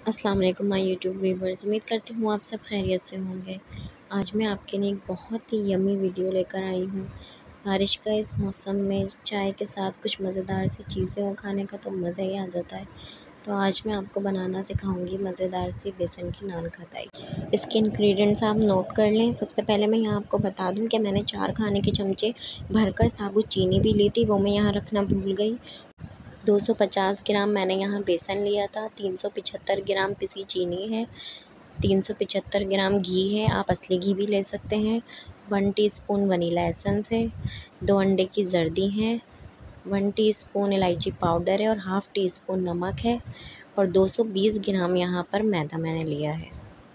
अस्सलाम वालेकुम my YouTube viewers. उम्मीद करती हूँ आप सब खैरियत से होंगे। आज मैं आपके लिए एक बहुत ही यम्मी वीडियो लेकर आई हूँ। बारिश का इस मौसम में चाय के साथ कुछ मज़ेदार सी चीज़ें और खाने का तो मज़ा ही आ जाता है। तो आज मैं आपको बनाना सिखाऊंगी मज़ेदार सी बेसन की नान खटाई। इसके इंग्रेडिएंट्स आप नोट कर लें। सबसे पहले मैं यहाँ आपको बता दूँ कि मैंने 4 खाने के चमचे भरकर साबुत चीनी भी ली थी, वो मैं यहाँ रखना भूल गई। 250 ग्राम मैंने यहाँ बेसन लिया था, 375 ग्राम पिसी चीनी है, 375 ग्राम घी है, आप असली घी भी ले सकते हैं, 1 टीस्पून वनीला एसेंस है, 2 अंडे की जर्दी हैं, 1 टीस्पून इलायची पाउडर है और हाफ़ टी स्पून नमक है और 220 ग्राम यहाँ पर मैदा मैंने लिया है।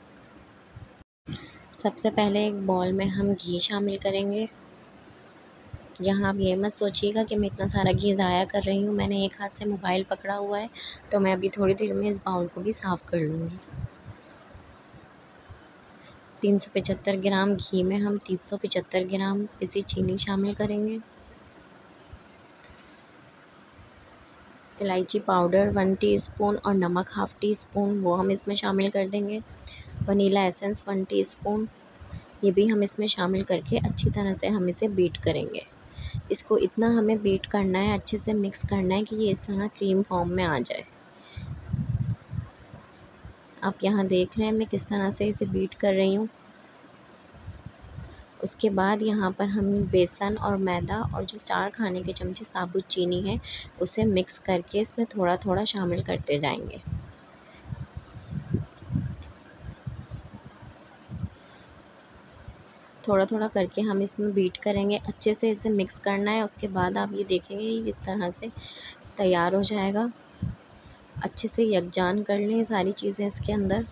सबसे पहले एक बॉल में हम घी शामिल करेंगे। यहाँ आप ये मत सोचिएगा कि मैं इतना सारा घी ज़ाया कर रही हूँ। मैंने एक हाथ से मोबाइल पकड़ा हुआ है, तो मैं अभी थोड़ी देर में इस बाउल को भी साफ़ कर लूँगी। 375 ग्राम घी में हम 375 ग्राम पिसी चीनी शामिल करेंगे। इलायची पाउडर 1 टीस्पून और नमक हाफ़ टी स्पून वो हम इसमें शामिल कर देंगे। वनीला एसेंस 1 टीस्पून ये भी हम इसमें शामिल करके अच्छी तरह से हम इसे बीट करेंगे। इसको इतना हमें बीट करना है, अच्छे से मिक्स करना है कि ये इस तरह क्रीम फॉर्म में आ जाए। आप यहाँ देख रहे हैं मैं किस तरह से इसे बीट कर रही हूँ। उसके बाद यहाँ पर हम बेसन और मैदा और जो 4 खाने के चमचे साबुत चीनी है उसे मिक्स करके इसमें थोड़ा थोड़ा शामिल करते जाएंगे। थोड़ा थोड़ा करके हम इसमें बीट करेंगे, अच्छे से इसे मिक्स करना है। उसके बाद आप ये देखेंगे ये इस तरह से तैयार हो जाएगा। अच्छे से यकजान कर लें सारी चीज़ें इसके अंदर।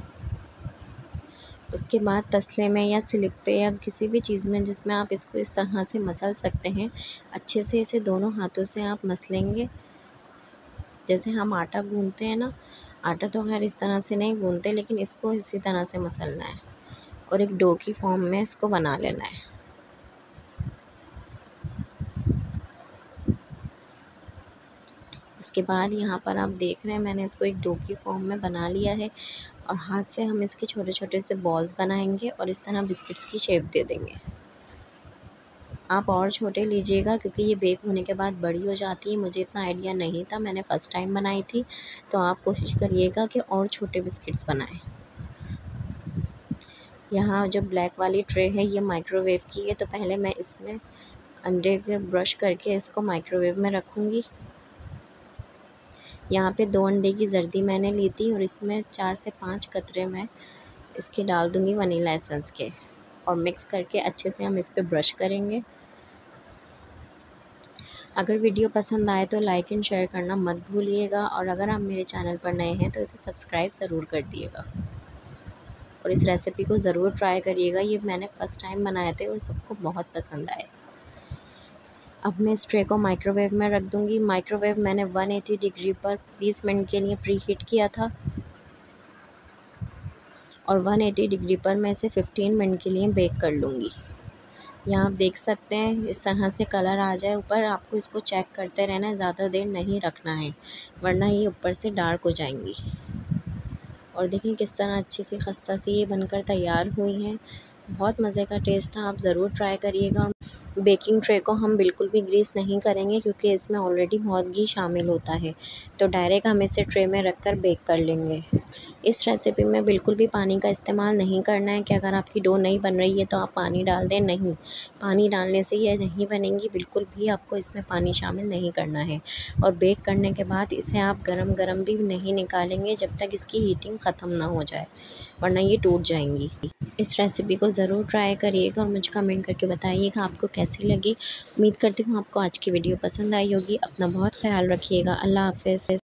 उसके बाद तसले में या स्लिप पे या किसी भी चीज़ में जिसमें आप इसको इस तरह से मसल सकते हैं, अच्छे से इसे दोनों हाथों से आप मसलेंगे। जैसे हम आटा गूंथते हैं ना, आटा तो खैर इस तरह से नहीं गूंथते, लेकिन इसको इसी तरह से मसलना है और एक डो की फॉर्म में इसको बना लेना है। उसके बाद यहाँ पर आप देख रहे हैं मैंने इसको एक डो की फॉर्म में बना लिया है और हाथ से हम इसके छोटे छोटे से बॉल्स बनाएंगे और इस तरह बिस्किट्स की शेप दे देंगे। आप और छोटे लीजिएगा क्योंकि ये बेक होने के बाद बड़ी हो जाती है। मुझे इतना आइडिया नहीं था, मैंने फ़र्स्ट टाइम बनाई थी, तो आप कोशिश करिएगा कि और छोटे बिस्किट्स बनाएं। यहाँ जो ब्लैक वाली ट्रे है ये माइक्रोवेव की है, तो पहले मैं इसमें अंडे के ब्रश करके इसको माइक्रोवेव में रखूँगी। यहाँ पे 2 अंडे की जर्दी मैंने ली थी और इसमें 4 से 5 कतरे मैं इसके डाल दूँगी वनीला एसेंस के और मिक्स करके अच्छे से हम इस पर ब्रश करेंगे। अगर वीडियो पसंद आए तो लाइक एंड शेयर करना मत भूलिएगा और अगर आप मेरे चैनल पर नए हैं तो इसे सब्सक्राइब ज़रूर कर दिएगा और इस रेसिपी को ज़रूर ट्राई करिएगा। ये मैंने फ़र्स्ट टाइम बनाए थे और सबको बहुत पसंद आए। अब मैं इस ट्रे को माइक्रोवेव में रख दूँगी। माइक्रोवेव मैंने 180 डिग्री पर 20 मिनट के लिए प्री हीट किया था और 180 डिग्री पर मैं इसे 15 मिनट के लिए बेक कर लूँगी। यहाँ आप देख सकते हैं इस तरह से कलर आ जाए ऊपर, आपको इसको चेक करते रहना है, ज़्यादा देर नहीं रखना है वरना ये ऊपर से डार्क हो जाएंगी। और देखिए किस तरह अच्छी सी खस्ता सी ये बनकर तैयार हुई हैं। बहुत मज़े का टेस्ट था, आप ज़रूर ट्राई करिएगा। बेकिंग ट्रे को हम बिल्कुल भी ग्रीस नहीं करेंगे क्योंकि इसमें ऑलरेडी बहुत घी शामिल होता है, तो डायरेक्ट हम इसे ट्रे में रख कर बेक कर लेंगे। इस रेसिपी में बिल्कुल भी पानी का इस्तेमाल नहीं करना है कि अगर आपकी डो नहीं बन रही है तो आप पानी डाल दें, नहीं, पानी डालने से ये नहीं बनेंगी। बिल्कुल भी आपको इसमें पानी शामिल नहीं करना है और बेक करने के बाद इसे आप गरम गरम भी नहीं निकालेंगे जब तक इसकी हीटिंग ख़त्म ना हो जाए, वरना ये टूट जाएंगी। इस रेसिपी को ज़रूर ट्राई करिएगा और मुझे कमेंट करके बताइएगा आपको कैसी लगी। उम्मीद करती हूँ आपको आज की वीडियो पसंद आई होगी। अपना बहुत ख्याल रखिएगा। अल्लाह हाफ़िज़।